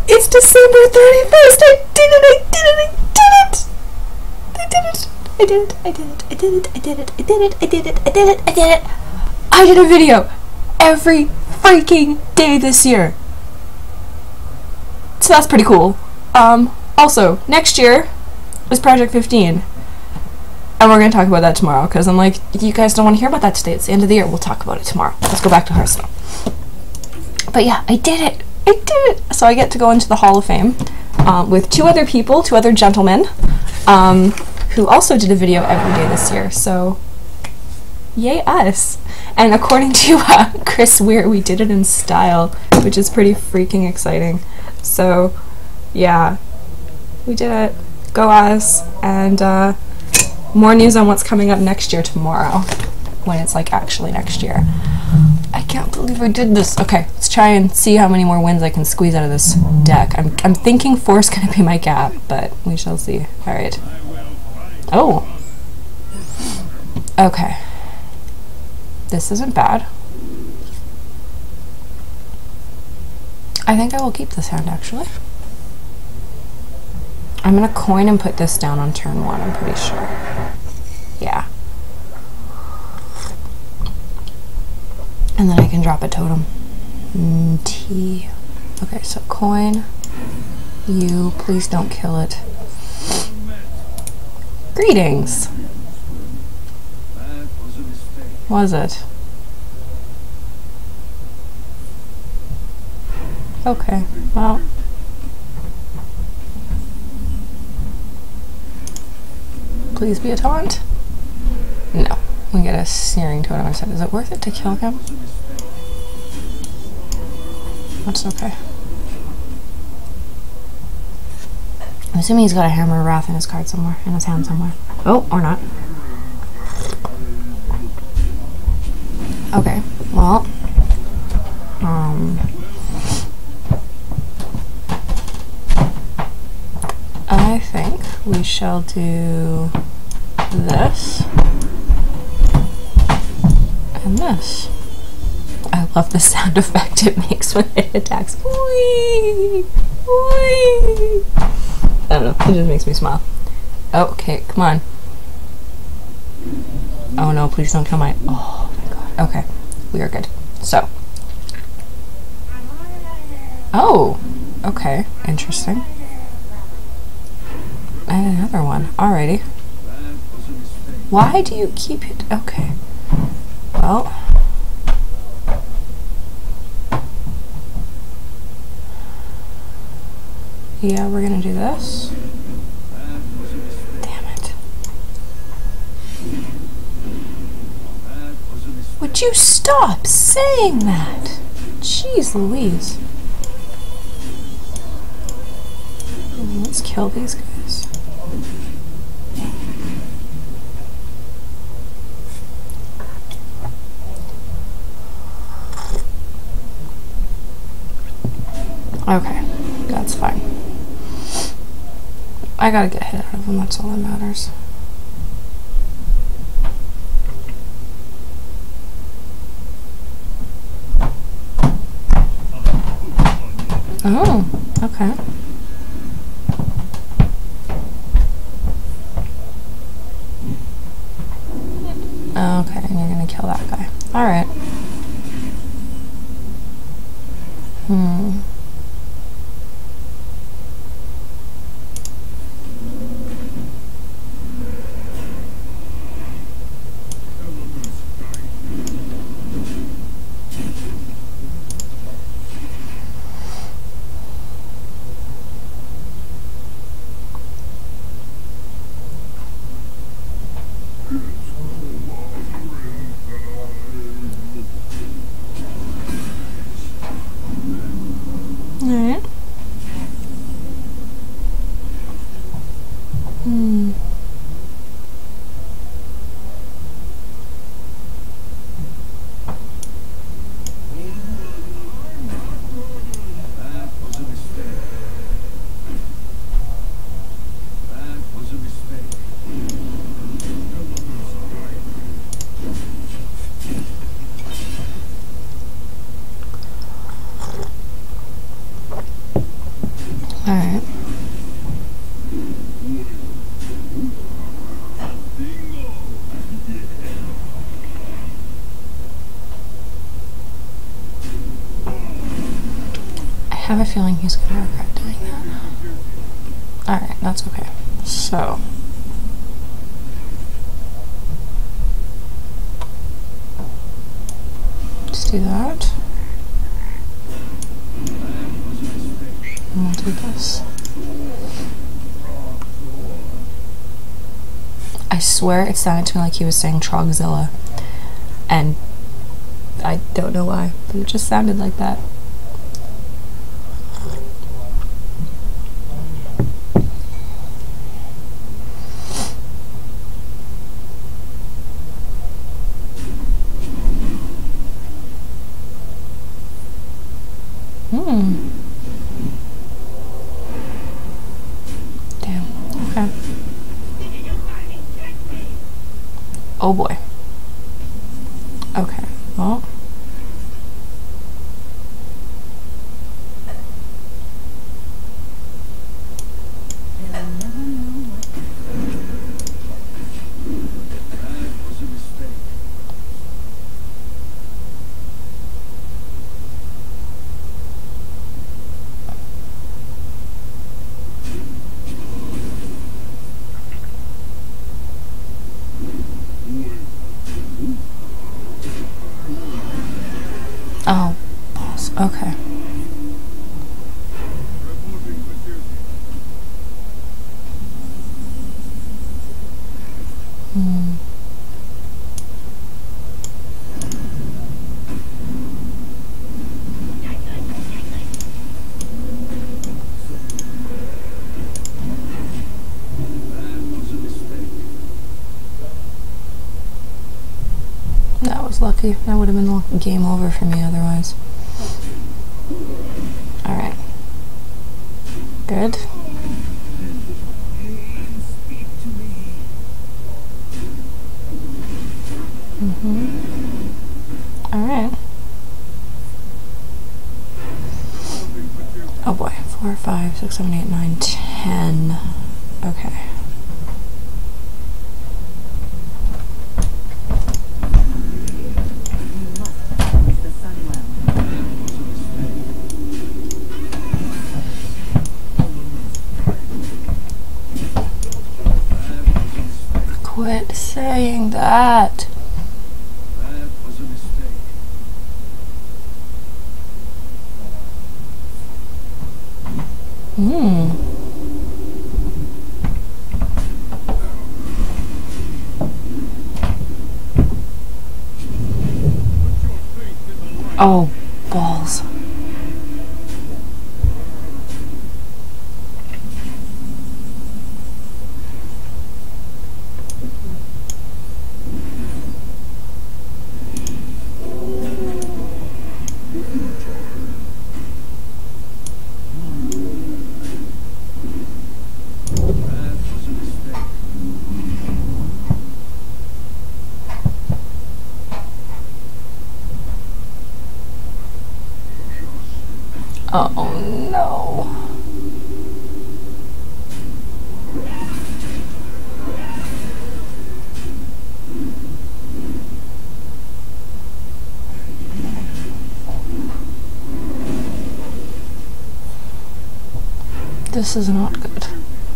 It's December 31st! I did it! I did it! I did it! I did it! I did it! I did it! I did it! I did it! I did it! I did it! I did it! I did a video every freaking day this year. So that's pretty cool. Also, next year is Project 15. And we're going to talk about that tomorrow, because I'm like, you guys don't want to hear about that today. It's the end of the year. We'll talk about it tomorrow. Let's go back to Hearthstone. But yeah, I did it. I did it. So I get to go into the Hall of Fame with two other people, two other gentlemen, who also did a video every day this year. So, yay us. And according to Chris Weir, we did it in style, which is pretty freaking exciting. So, yeah, we did it. Go us. And more news on what's coming up next year tomorrow, when it's like actually next year. I can't believe I did this. Okay, let's try and see how many more wins I can squeeze out of this deck. I'm thinking 4 is going to be my gap, but we shall see. Alright. Oh. Okay. This isn't bad. I think I will keep this hand, actually. I'm going to coin and put this down on turn 1, I'm pretty sure. Yeah. And then I can drop a totem. T. Okay, so coin. You, please don't kill it. Greetings! Was it? Okay, well. Please be a taunt? No. We get a Searing Totem instead. Is it worth it to kill him? That's okay. I'm assuming he's got a Hammer of Wrath in his card somewhere, in his hand somewhere. Oh, or not. Okay, well. I think we shall do this. And this. I love the sound effect it makes when it attacks. Whee! Whee! I don't know, it just makes me smile. Okay, come on. Oh no, please don't kill my... Oh my god. Okay, we are good. So. Oh! Okay, interesting. And another one. Alrighty. Why do you keep it? Okay. Well. Yeah, we're gonna do this. Damn it. Would you stop saying that? Jeez Louise. Let's kill these guys. Okay, that's fine. I gotta get hit out of them, that's all that matters. Oh, okay. Okay, and you're gonna kill that guy. Alright. Alright. Alright. I have a feeling he's gonna regret doing that. Alright, that's okay. So. Let's do that. And we'll do this. I swear it sounded to me like he was saying Trogzilla. And I don't know why, but it just sounded like that. Damn. Okay. Oh boy. Okay. Well. Oh, balls. Okay. That was lucky. That would have been game over for me otherwise. Alright. Good. Alright. Oh boy. 4, 5, 6, 7, 8, 9, 10. Okay. Quit saying that. That was a mistake. Oh, balls. Oh no. This is not good.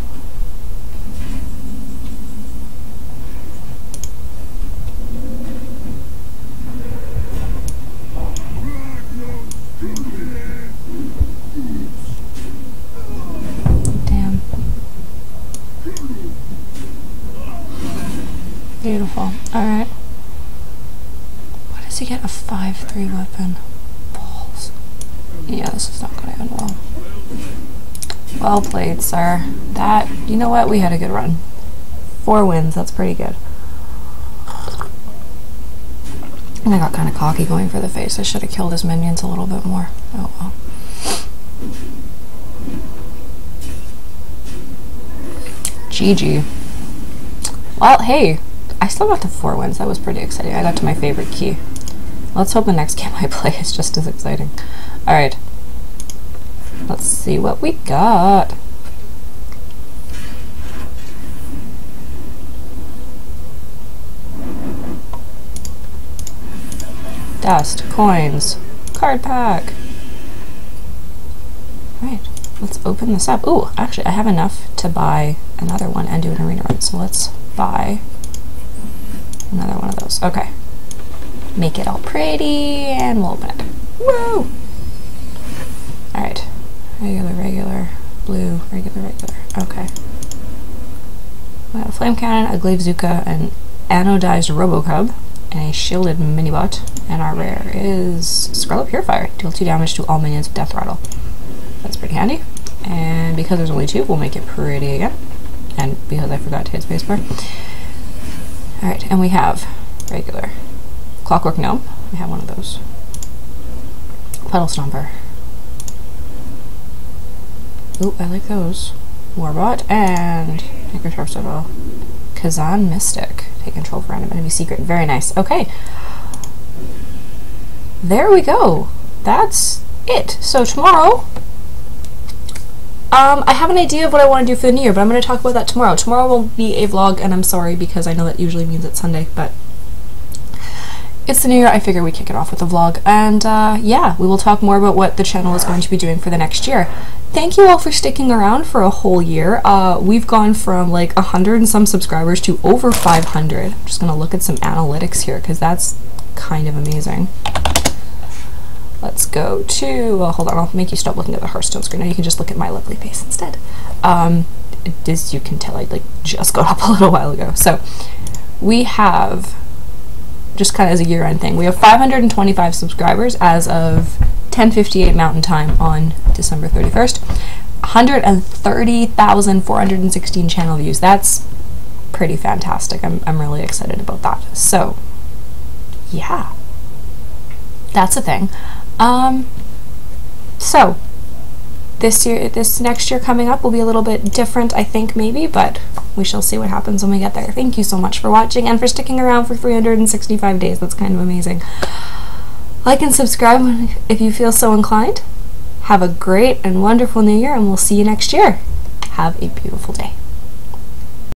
Beautiful. Alright. Why does he get a 5-3 weapon? Balls. Yeah, this is not going to end well. Well played, sir. That, you know what? We had a good run. 4 wins. That's pretty good. And I got kind of cocky going for the face. I should have killed his minions a little bit more. Oh well. GG. Well, hey. I still got to 4 wins. That was pretty exciting. I got to my favorite key. Let's hope the next game I play is just as exciting. Alright. Let's see what we got. Dust, coins, card pack. Right, let's open this up. Ooh, actually I have enough to buy another one and do an arena run, so let's buy another one of those. Okay. Make it all pretty and we'll open it. Whoa! Alright. Regular, regular, blue, regular, regular. Okay. We have a flame cannon, a glaive Zuka, an anodized Robocub, and a shielded minibot. And our rare is Scarlet Purifier. Deal 2 damage to all minions with death rattle. That's pretty handy. And because there's only 2, we'll make it pretty again. And because I forgot to hit spacebar. Alright, and we have regular Clockwork Gnome. We have one of those. Puddle Stomper. Ooh, I like those. Warbot and Necrotorso. Kazan Mystic. Take control for random enemy secret. Very nice. Okay. There we go. That's it. So tomorrow, I have an idea of what I want to do for the new year, but I'm going to talk about that tomorrow. Tomorrow will be a vlog, and I'm sorry because I know that usually means it's Sunday, but it's the new year. I figure we kick it off with a vlog, and yeah, we will talk more about what the channel is going to be doing for the next year. Thank you all for sticking around for a whole year. We've gone from like 100 and some subscribers to over 500. I'm just going to look at some analytics here because that's kind of amazing. Let's go to, well, hold on, I'll make you stop looking at the Hearthstone screen. Now you can just look at my lovely face instead. As you can tell, I like just got up a little while ago. So we have, just kind of as a year-end thing, we have 525 subscribers as of 10:58 Mountain Time on December 31st. 130,416 channel views. That's pretty fantastic. I'm really excited about that. So, yeah. That's a thing. So this next year coming up will be a little bit different, I think, maybe, but we shall see what happens when we get there. Thank you so much for watching and for sticking around for 365 days. That's kind of amazing. Like and subscribe if you feel so inclined. Have a great and wonderful new year, and we'll see you next year. Have a beautiful day.